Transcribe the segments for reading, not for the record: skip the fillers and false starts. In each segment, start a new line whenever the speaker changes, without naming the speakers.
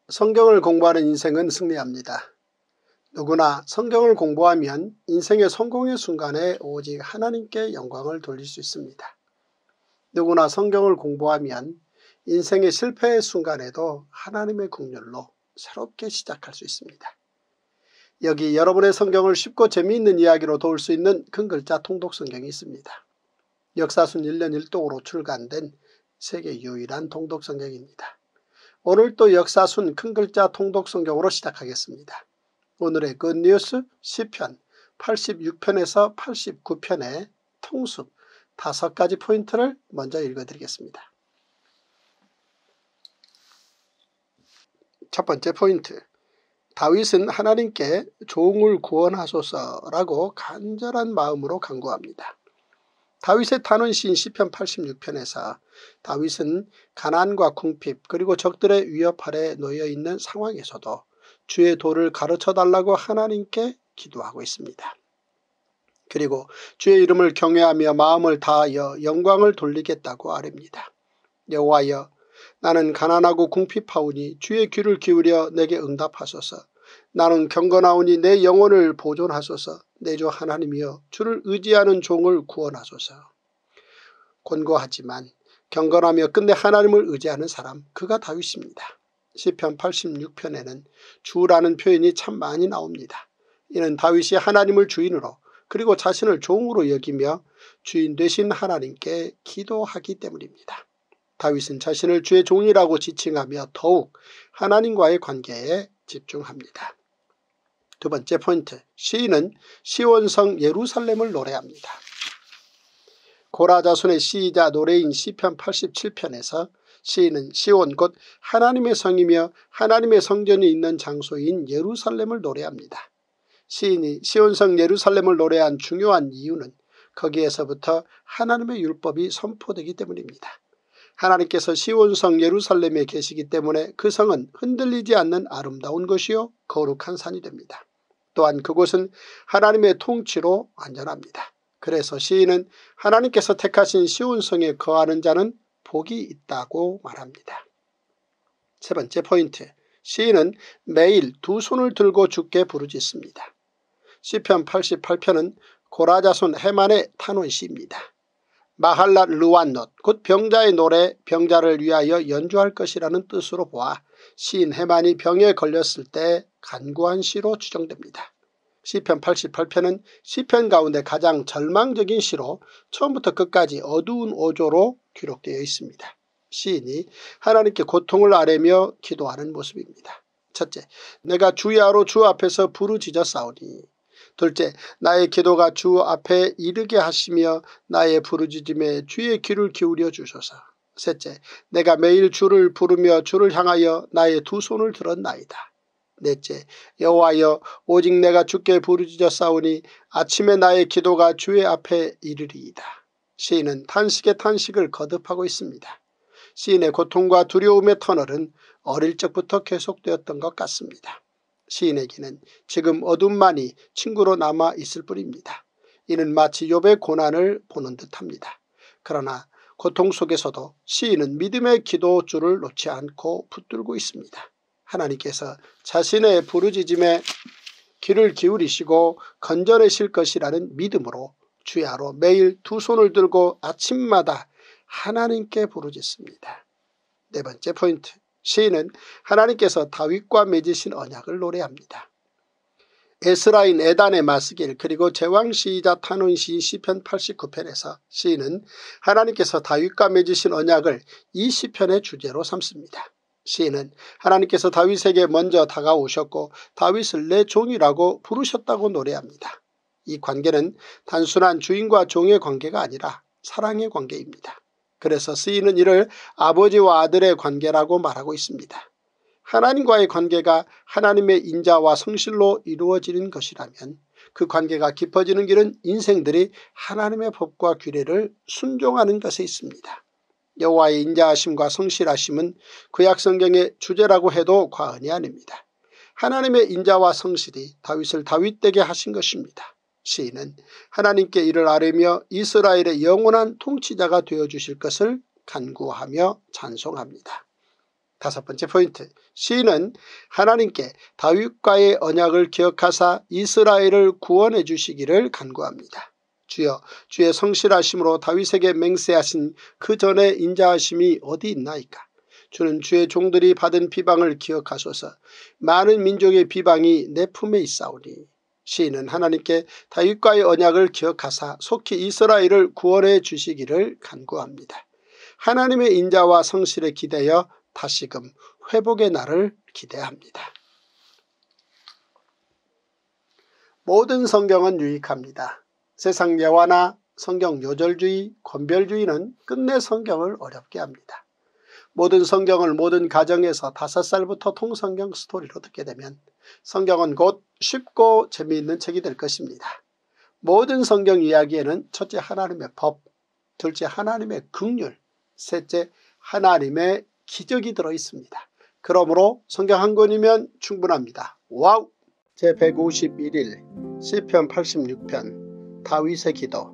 성경을 공부하는 인생은 승리합니다. 누구나 성경을 공부하면 인생의 성공의 순간에 오직 하나님께 영광을 돌릴 수 있습니다. 누구나 성경을 공부하면 인생의 실패의 순간에도 하나님의 긍휼로 새롭게 시작할 수 있습니다. 여기 여러분의 성경을 쉽고 재미있는 이야기로 도울 수 있는 큰 글자 통독 성경이 있습니다. 역사순 1년 1독으로 출간된 세계 유일한 통독 성경입니다. 오늘 또 역사순 큰 글자 통독 성경으로 시작하겠습니다. 오늘의 굿뉴스 시편 86편에서 89편의 통습 5가지 포인트를 먼저 읽어드리겠습니다. 첫 번째 포인트, 다윗은 하나님께 종을 구원하소서라고 간절한 마음으로 간구합니다. 다윗의 탄원 시인 시편 86편에서 다윗은 가난과 궁핍 그리고 적들의 위협 아래 놓여있는 상황에서도 주의 도를 가르쳐달라고 하나님께 기도하고 있습니다. 그리고 주의 이름을 경외하며 마음을 다하여 영광을 돌리겠다고 아뢰입니다. 여호와여, 나는 가난하고 궁핍하오니 주의 귀를 기울여 내게 응답하소서. 나는 경건하오니 내 영혼을 보존하소서. 내 주 하나님이여, 주를 의지하는 종을 구원하소서. 곤고하지만 경건하며 끝내 하나님을 의지하는 사람, 그가 다윗입니다. 시편 86편에는 주라는 표현이 참 많이 나옵니다. 이는 다윗이 하나님을 주인으로 그리고 자신을 종으로 여기며 주인 되신 하나님께 기도하기 때문입니다. 다윗은 자신을 주의 종이라고 지칭하며 더욱 하나님과의 관계에 집중합니다. 두 번째 포인트, 시인은 시온성 예루살렘을 노래합니다. 고라 자손의 시이자 노래인 시편 87편에서 시인은 시온 곧 하나님의 성이며 하나님의 성전이 있는 장소인 예루살렘을 노래합니다. 시인이 시온성 예루살렘을 노래한 중요한 이유는 거기에서부터 하나님의 율법이 선포되기 때문입니다. 하나님께서 시온성 예루살렘에 계시기 때문에 그 성은 흔들리지 않는 아름다운 것이요 거룩한 산이 됩니다. 또한 그곳은 하나님의 통치로 안전합니다. 그래서 시인은 하나님께서 택하신 시온성에 거하는 자는 복이 있다고 말합니다. 세 번째 포인트, 시인은 매일 두 손을 들고 주께 부르짖습니다. 시편 88편은 고라 자손 헤만의 탄원시입니다. 마할랏 르완넛 곧 병자의 노래, 병자를 위하여 연주할 것이라는 뜻으로 보아 시인 헤만이 병에 걸렸을 때 간구한 시로 추정됩니다. 시편 88편은 시편 가운데 가장 절망적인 시로 처음부터 끝까지 어두운 어조로 기록되어 있습니다. 시인이 하나님께 고통을 아뢰며 기도하는 모습입니다. 첫째, 내가 주야로 주 앞에서 부르짖었사오니. 둘째, 나의 기도가 주 앞에 이르게 하시며 나의 부르짖음에 주의 귀를 기울여 주소서. 셋째, 내가 매일 주를 부르며 주를 향하여 나의 두 손을 들었나이다. 넷째, 여호와여, 오직 내가 주께 부르짖었사오니 아침에 나의 기도가 주의 앞에 이르리이다. 시인은 탄식의 탄식을 거듭하고 있습니다. 시인의 고통과 두려움의 터널은 어릴 적부터 계속되었던 것 같습니다. 시인에게는 지금 어둠만이 친구로 남아 있을 뿐입니다. 이는 마치 욥의 고난을 보는 듯합니다. 그러나 고통 속에서도 시인은 믿음의 기도줄을 놓지 않고 붙들고 있습니다. 하나님께서 자신의 부르짖음에 귀를 기울이시고 건져내실 것이라는 믿음으로 주야로 매일 두 손을 들고 아침마다 하나님께 부르짖습니다. 네 번째 포인트, 시인은 하나님께서 다윗과 맺으신 언약을 노래합니다. 에스라인 에단의 마스길 그리고 제왕시이자 탄원시인 시편 89편에서 시인은 하나님께서 다윗과 맺으신 언약을 이 시편의 주제로 삼습니다. 시인은 하나님께서 다윗에게 먼저 다가오셨고 다윗을 내 종이라고 부르셨다고 노래합니다. 이 관계는 단순한 주인과 종의 관계가 아니라 사랑의 관계입니다. 그래서 시인은 이를 아버지와 아들의 관계라고 말하고 있습니다. 하나님과의 관계가 하나님의 인자와 성실로 이루어지는 것이라면 그 관계가 깊어지는 길은 인생들이 하나님의 법과 규례를 순종하는 것에 있습니다. 여호와의 인자하심과 성실하심은 구약성경의 주제라고 해도 과언이 아닙니다. 하나님의 인자와 성실이 다윗을 다윗되게 하신 것입니다. 시인은 하나님께 이를 아뢰며 이스라엘의 영원한 통치자가 되어주실 것을 간구하며 찬송합니다. 다섯 번째 포인트, 시인은 하나님께 다윗과의 언약을 기억하사 이스라엘을 구원해 주시기를 간구합니다. 주여, 주의 성실하심으로 다윗에게 맹세하신 그 전에 인자하심이 어디 있나이까. 주는 주의 종들이 받은 비방을 기억하소서. 많은 민족의 비방이 내 품에 있사오니. 시인은 하나님께 다윗과의 언약을 기억하사 속히 이스라엘을 구원해 주시기를 간구합니다. 하나님의 인자와 성실에 기대어 다시금 회복의 날을 기대합니다. 모든 성경은 유익합니다. 세상 예화나 성경 요절주의, 권별주의는 끝내 성경을 어렵게 합니다. 모든 성경을 모든 가정에서 5살부터 통성경 스토리로 듣게 되면 성경은 곧 쉽고 재미있는 책이 될 것입니다. 모든 성경 이야기에는 첫째 하나님의 법, 둘째 하나님의 긍휼, 셋째 하나님의 기적이 들어있습니다. 그러므로 성경 한 권이면 충분합니다. 와우! 제151일 시편 86편 다윗의 기도.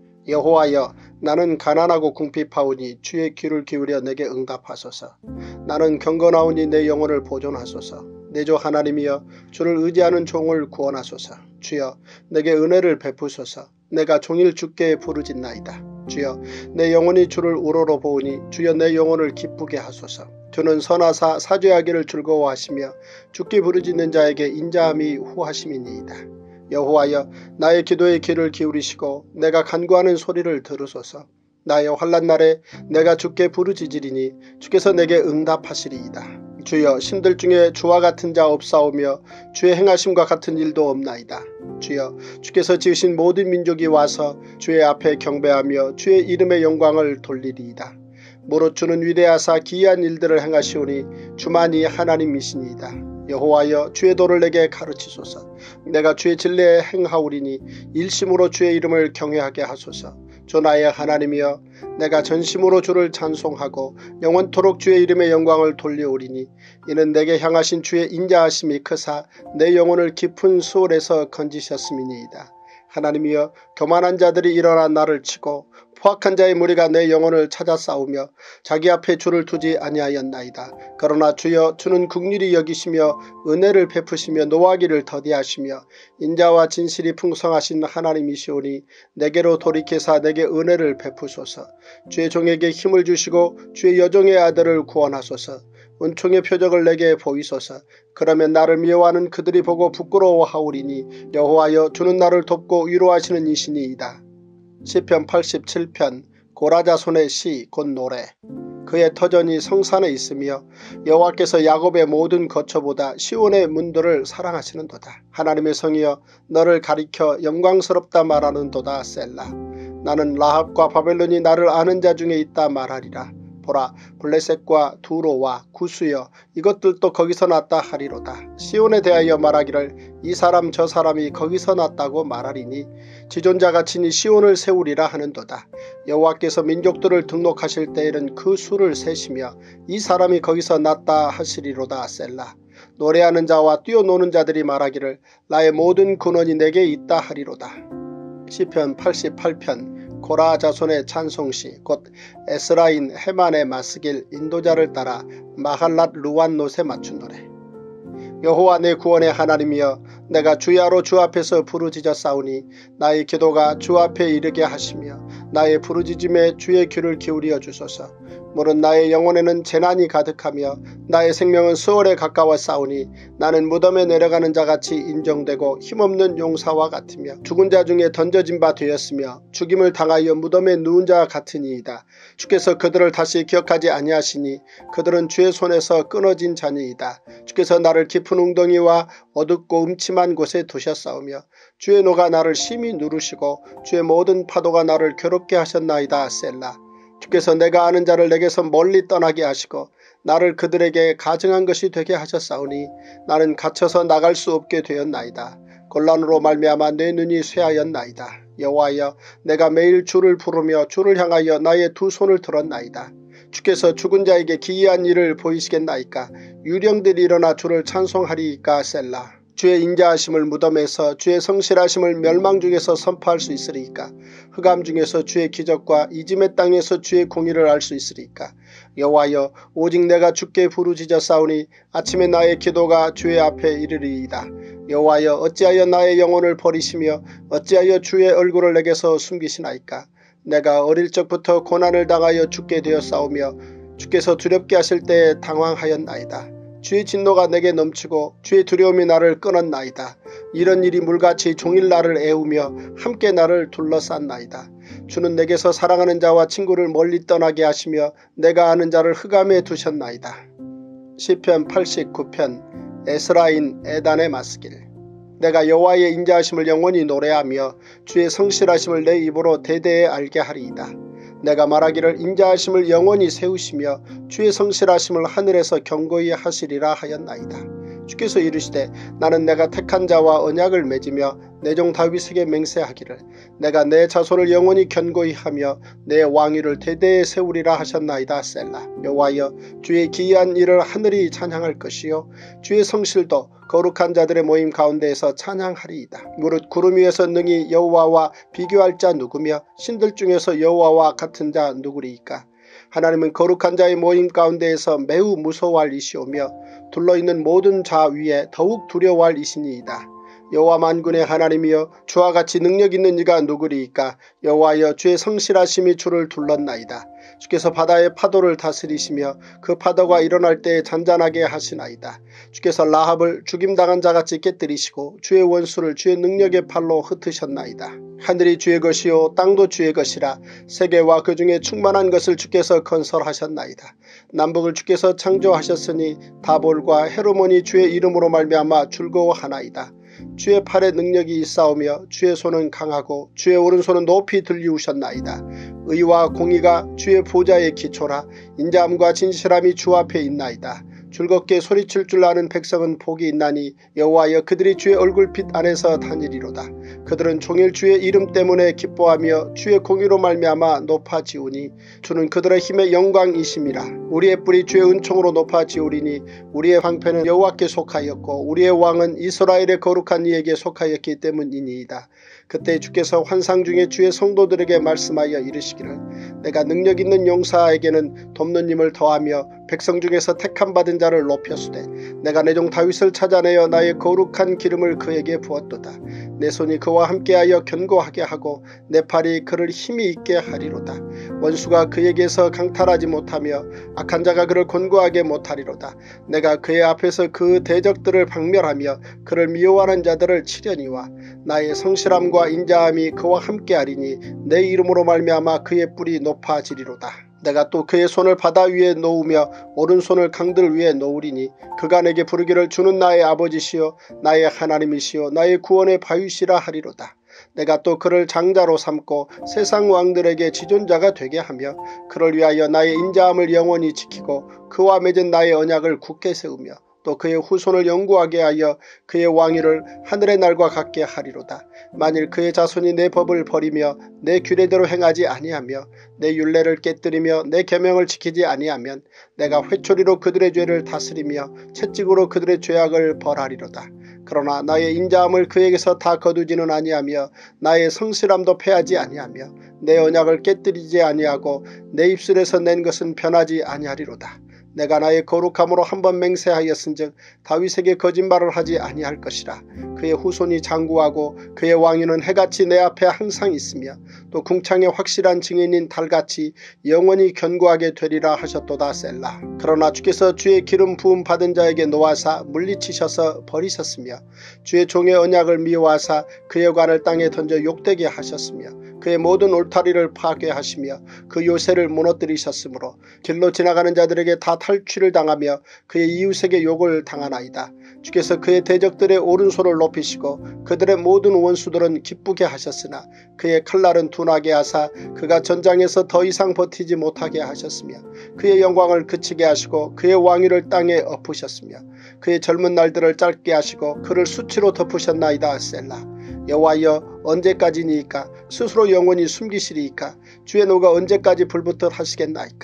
여호와여, 나는 가난하고 궁핍하오니 주의 귀를 기울여 내게 응답하소서. 나는 경건하오니 내 영혼을 보존하소서. 내 주 하나님이여, 주를 의지하는 종을 구원하소서. 주여, 내게 은혜를 베푸소서. 내가 종일 주께 부르짖나이다. 주여, 내 영혼이 주를 우러러 보오니 주여 내 영혼을 기쁘게 하소서. 주는 선하사 사죄하기를 즐거워하시며 주께 부르짖는 자에게 인자함이 후하심이니이다. 여호와여, 나의 기도에 귀를 기울이시고 내가 간구하는 소리를 들으소서. 나의 환난 날에 내가 주께 부르짖으리니 주께서 내게 응답하시리이다. 주여, 신들 중에 주와 같은 자 없사오며 주의 행하심과 같은 일도 없나이다. 주여, 주께서 지으신 모든 민족이 와서 주의 앞에 경배하며 주의 이름의 영광을 돌리리이다. 무릇 주는 위대하사 기이한 일들을 행하시오니 주만이 하나님이시니이다. 여호와여, 주의 도를 내게 가르치소서. 내가 주의 진리에 행하오리니 일심으로 주의 이름을 경외하게 하소서. 주 나의 하나님이여, 내가 전심으로 주를 찬송하고 영원토록 주의 이름의 영광을 돌려오리니 이는 내게 향하신 주의 인자하심이 크사 내 영혼을 깊은 수월에서 건지셨음이니이다. 하나님이여, 교만한 자들이 일어나 나를 치고 포악한 자의 무리가 내 영혼을 찾아 싸우며 자기 앞에 주를 두지 아니하였나이다. 그러나 주여, 주는 긍휼히 여기시며 은혜를 베푸시며 노하기를 더디하시며 인자와 진실이 풍성하신 하나님이시오니 내게로 돌이켜사 내게 은혜를 베푸소서. 주의 종에게 힘을 주시고 주의 여종의 아들을 구원하소서. 은총의 표적을 내게 보이소서. 그러면 나를 미워하는 그들이 보고 부끄러워하오리니 여호와여, 주는 나를 돕고 위로하시는 이시니이다. 시편 87편 고라자손의 시 곧 노래. 그의 터전이 성산에 있으며 여호와께서 야곱의 모든 거처보다 시온의 문들을 사랑하시는도다. 하나님의 성이여, 너를 가리켜 영광스럽다 말하는도다. 셀라. 나는 라합과 바벨론이 나를 아는 자 중에 있다 말하리라. 보라, 블레셋과 두로와 구스여, 이것들도 거기서 났다 하리로다. 시온에 대하여 말하기를 이 사람 저 사람이 거기서 났다고 말하리니 지존자가 친히 시온을 세우리라 하는도다. 여호와께서 민족들을 등록하실 때에는 그 수를 세시며 이 사람이 거기서 났다 하시리로다. 셀라. 노래하는 자와 뛰어노는 자들이 말하기를 나의 모든 근원이 내게 있다 하리로다. 시편 88편 고라 자손의 찬송시 곧 에스라인 헤만의 마스길 인도자를 따라 마할랏 루완롯에 맞춘 노래. 여호와 내 구원의 하나님이여, 내가 주야로 주 앞에서 부르짖었사오니 나의 기도가 주 앞에 이르게 하시며 나의 부르짖음에 주의 귀를 기울여 주소서. 무릇 나의 영혼에는 재난이 가득하며 나의 생명은 수월에 가까웠사오니 나는 무덤에 내려가는 자같이 인정되고 힘없는 용사와 같으며 죽은 자 중에 던져진 바 되었으며 죽임을 당하여 무덤에 누운 자 같으니이다. 주께서 그들을 다시 기억하지 아니하시니 그들은 주의 손에서 끊어진 자니이다. 주께서 나를 깊은 웅덩이와 어둡고 음침한 곳에 두셨사오며 주의 노가 나를 심히 누르시고 주의 모든 파도가 나를 괴롭게 하셨나이다. 셀라. 주께서 내가 아는 자를 내게서 멀리 떠나게 하시고 나를 그들에게 가증한 것이 되게 하셨사오니 나는 갇혀서 나갈 수 없게 되었나이다. 곤란으로 말미암아 내 눈이 쇠하였나이다. 여호와여, 내가 매일 주를 부르며 주를 향하여 나의 두 손을 들었나이다. 주께서 죽은 자에게 기이한 일을 보이시겠나이까. 유령들이 일어나 주를 찬송하리이까. 셀라. 주의 인자하심을 무덤에서 주의 성실하심을 멸망 중에서 선포할 수 있으리이까. 흑암 중에서 주의 기적과 이짐의 땅에서 주의 공의를 알 수 있으리이까. 여호와여 오직 내가 주께 부르짖어 싸우니 아침에 나의 기도가 주의 앞에 이르리이다. 여호와여 어찌하여 나의 영혼을 버리시며 어찌하여 주의 얼굴을 내게서 숨기시나이까. 내가 어릴 적부터 고난을 당하여 죽게 되었사오며 주께서 두렵게 하실 때에 당황하였나이다. 주의 진노가 내게 넘치고 주의 두려움이 나를 끊었나이다. 이런 일이 물같이 종일 나를 애우며 함께 나를 둘러쌌나이다. 주는 내게서 사랑하는 자와 친구를 멀리 떠나게 하시며 내가 아는 자를 흑암에 두셨나이다. 시편 89편 에스라인 에단의 맞스길. 내가 여호와의 인자하심을 영원히 노래하며 주의 성실하심을 내 입으로 대대에 알게 하리이다. 내가 말하기를 인자하심을 영원히 세우시며 주의 성실하심을 하늘에서 경고히 하시리라 하였나이다. 주께서 이르시되 나는 내가 택한 자와 언약을 맺으며 내 종 다윗에게 맹세하기를 내가 내 자손을 영원히 견고히 하며 내 왕위를 대대에 세우리라 하셨나이다. 셀라. 여호와여 주의 기이한 일을 하늘이 찬양할 것이요 주의 성실도 거룩한 자들의 모임 가운데에서 찬양하리이다. 무릇 구름 위에서 능히 여호와와 비교할 자 누구며 신들 중에서 여호와와 같은 자 누구리이까. 하나님은 거룩한 자의 모임 가운데에서 매우 무서워할 이시오며 둘러있는 모든 자 위에 더욱 두려워할 이시니이다. 여호와 만군의 하나님이여 주와 같이 능력 있는 이가 누구리이까. 여호와여 주의 성실하심이 주를 둘렀나이다. 주께서 바다의 파도를 다스리시며 그 파도가 일어날 때 잔잔하게 하시나이다. 주께서 라합을 죽임당한 자같이 깨뜨리시고 주의 원수를 주의 능력의 팔로 흩으셨나이다. 하늘이 주의 것이요 땅도 주의 것이라. 세계와 그 중에 충만한 것을 주께서 건설하셨나이다. 남북을 주께서 창조하셨으니 다볼과 헤르몬이 주의 이름으로 말미암아 즐거워하나이다. 주의 팔에 능력이 있사오며 주의 손은 강하고 주의 오른손은 높이 들리우셨나이다. 의와 공의가 주의 보좌의 기초라. 인자함과 진실함이 주 앞에 있나이다. 즐겁게 소리칠 줄 아는 백성은 복이 있나니 여호와여 그들이 주의 얼굴빛 안에서 다니리로다. 그들은 종일 주의 이름 때문에 기뻐하며 주의 공의로 말미암아 높아지우니 주는 그들의 힘의 영광이심이라. 우리의 뿔이 주의 은총으로 높아지우리니 우리의 방패는 여호와께 속하였고 우리의 왕은 이스라엘의 거룩한 이에게 속하였기 때문이니이다. 그때 주께서 환상 중에 주의 성도들에게 말씀하여 이르시기를 내가 능력 있는 용사에게는 돕는 힘을 더하며 백성 중에서 택함 받은 자를 높였으되 내가 내 종 다윗을 찾아내어 나의 거룩한 기름을 그에게 부었도다. 내 손이 그와 함께하여 견고하게 하고 내 팔이 그를 힘이 있게 하리로다. 원수가 그에게서 강탈하지 못하며 악한 자가 그를 곤고하게 못하리로다. 내가 그의 앞에서 그 대적들을 박멸하며 그를 미워하는 자들을 치려니와 나의 성실함과 인자함이 그와 함께하리니 내 이름으로 말미암아 그의 뿔이 높아지리로다. 내가 또 그의 손을 바다 위에 놓으며 오른손을 강들 위에 놓으리니 그가 내게 부르기를 주는 나의 아버지시여 나의 하나님이시여 나의 구원의 바위시라 하리로다. 내가 또 그를 장자로 삼고 세상 왕들에게 지존자가 되게 하며 그를 위하여 나의 인자함을 영원히 지키고 그와 맺은 나의 언약을 굳게 세우며 또 그의 후손을 영구하게 하여 그의 왕위를 하늘의 날과 같게 하리로다. 만일 그의 자손이 내 법을 버리며 내 규례대로 행하지 아니하며 내 율례를 깨뜨리며 내 계명을 지키지 아니하면 내가 회초리로 그들의 죄를 다스리며 채찍으로 그들의 죄악을 벌하리로다. 그러나 나의 인자함을 그에게서 다 거두지는 아니하며 나의 성실함도 패하지 아니하며 내 언약을 깨뜨리지 아니하고 내 입술에서 낸 것은 변하지 아니하리로다. 내가 나의 거룩함으로 한번 맹세하였은즉 다윗에게 거짓말을 하지 아니할 것이라. 그의 후손이 장구하고 그의 왕위는 해같이 내 앞에 항상 있으며 또 궁창의 확실한 증인인 달같이 영원히 견고하게 되리라 하셨도다. 셀라. 그러나 주께서 주의 기름 부음 받은 자에게 노하사 물리치셔서 버리셨으며 주의 종의 언약을 미워하사 그의 관을 땅에 던져 욕되게 하셨으며 그의 모든 울타리를 파괴하시며 그 요새를 무너뜨리셨으므로 길로 지나가는 자들에게 다 탈취를 당하며 그의 이웃에게 욕을 당하나이다. 주께서 그의 대적들의 오른손을 높이시고 그들의 모든 원수들은 기쁘게 하셨으나 그의 칼날은 둔하게 하사 그가 전장에서 더 이상 버티지 못하게 하셨으며 그의 영광을 그치게 하시고 그의 왕위를 땅에 엎으셨으며 그의 젊은 날들을 짧게 하시고 그를 수치로 덮으셨나이다. 셀라. 여호와여 언제까지니이까? 스스로 영원히 숨기시리이까? 주의 노가 언제까지 불붙듯 하시겠나이까?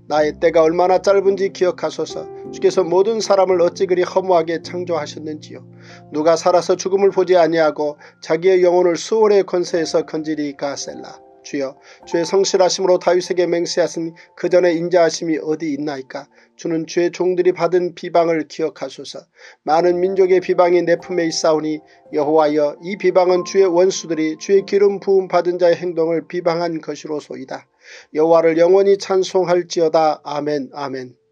나의 때가 얼마나 짧은지 기억하소서. 주께서 모든 사람을 어찌 그리 허무하게 창조하셨는지요. 누가 살아서 죽음을 보지 아니하고 자기의 영혼을 수월의 권세에서 건지리까 셀라. 주여, 주의 성실하심으로 다윗에게 맹세하신 그 전에 인자하심이 어디 있나이까. 주는 주의 종들이 받은 비방을 기억하소서. 많은 민족의 비방이 내 품에 있사오니 여호와여, 이 비방은 주의 원수들이 주의 기름 부음 받은 자의 행동을 비방한 것이로소이다. 여호와를 영원히 찬송할지어다. 아멘 아멘.